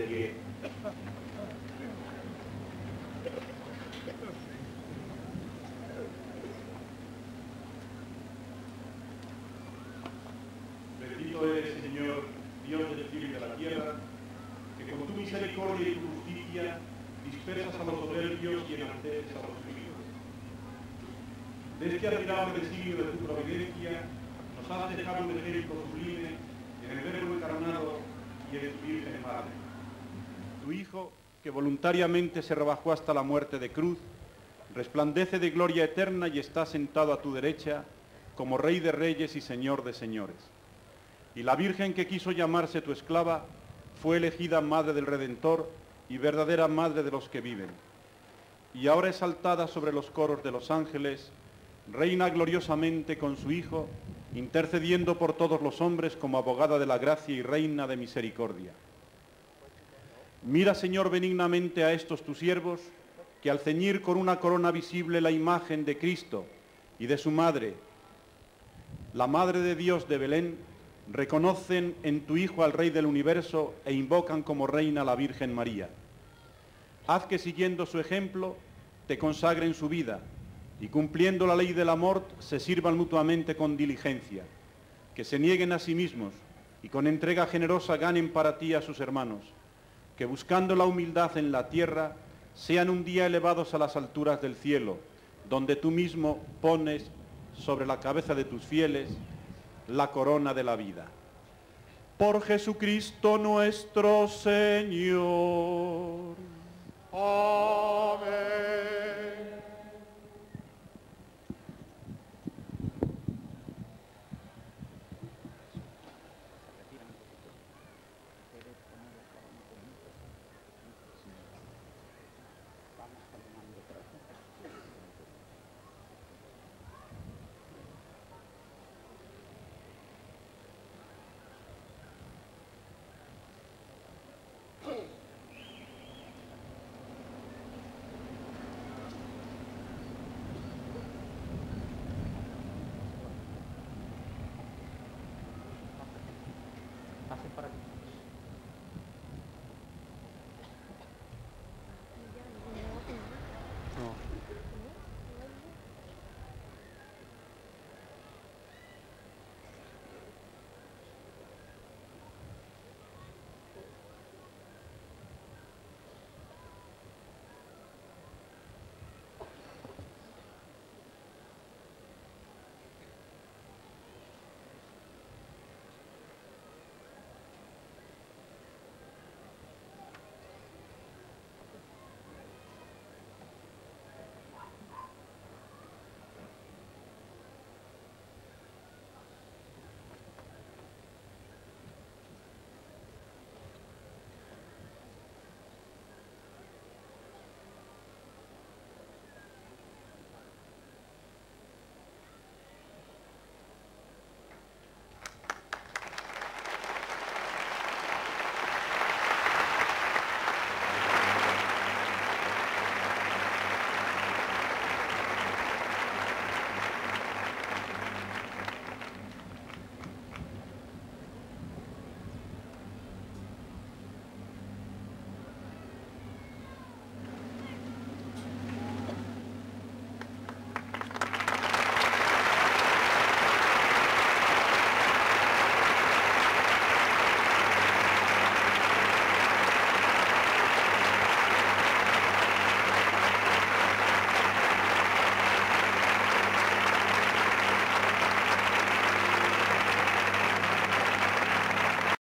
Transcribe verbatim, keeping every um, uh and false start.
de pie. Bendito eres, Señor, Dios del cielo y de la tierra, que con tu misericordia y tu justicia dispersas a los soberbios y enalteces a los humildes. De este admirable designio de tu providencia nos has dejado un ejemplo sublime en el Verbo encarnado y en tu Virgen Madre. Tu Hijo, que voluntariamente se rebajó hasta la muerte de cruz, resplandece de gloria eterna y está sentado a tu derecha como Rey de Reyes y Señor de Señores. Y la Virgen que quiso llamarse tu esclava fue elegida Madre del Redentor y verdadera Madre de los que viven. Y ahora exaltada sobre los coros de los ángeles, reina gloriosamente con su Hijo, intercediendo por todos los hombres como abogada de la gracia y reina de misericordia. Mira, Señor, benignamente a estos tus siervos, que al ceñir con una corona visible la imagen de Cristo y de su Madre, la Madre de Dios de Belén, reconocen en tu Hijo al Rey del universo e invocan como reina a la Virgen María. Haz que siguiendo su ejemplo te consagren su vida y cumpliendo la ley del amor se sirvan mutuamente con diligencia, que se nieguen a sí mismos y con entrega generosa ganen para ti a sus hermanos, que buscando la humildad en la tierra sean un día elevados a las alturas del cielo, donde tú mismo pones sobre la cabeza de tus fieles la corona de la vida. Por Jesucristo nuestro Señor. Amén.